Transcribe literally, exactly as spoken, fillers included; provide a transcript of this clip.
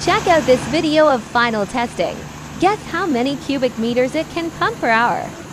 Check out this video of final testing. Guess how many cubic meters it can pump per hour.